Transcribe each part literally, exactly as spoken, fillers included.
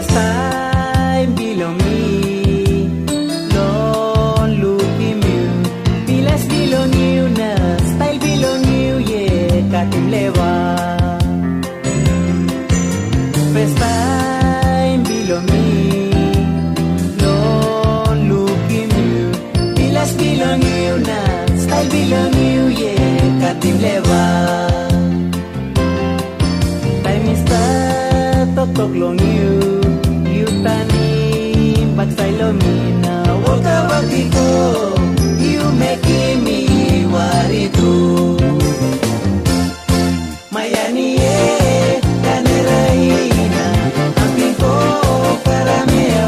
First time below me, Lon looking you. Pilas below you na, style below you, yeah, katim lewa. First time below me, Lon looking you. Pilas below you na, style below you, yeah, katim lewa. Time is totok long you. Bagsailomina, waka wakiko, you making me worry too. Mayani eh, kaneraina, ampiko karameo.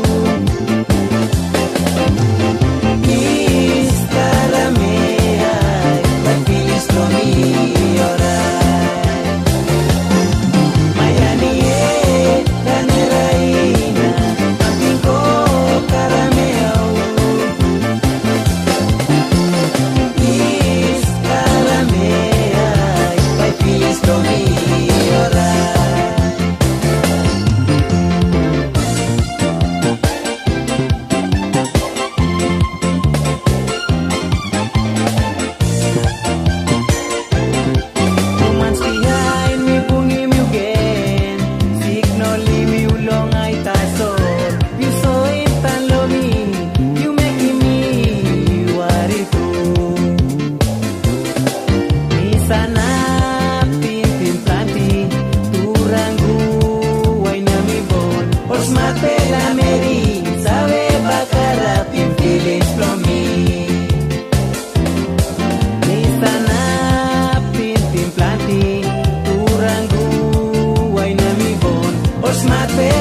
Is karamea, but feels to me alright. Mayani eh, kaneraina. My